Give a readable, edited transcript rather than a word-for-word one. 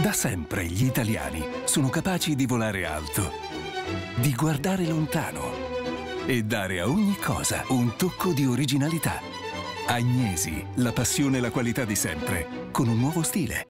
Da sempre gli italiani sono capaci di volare alto, di guardare lontano e dare a ogni cosa un tocco di originalità. Agnesi, la passione e la qualità di sempre, con un nuovo stile.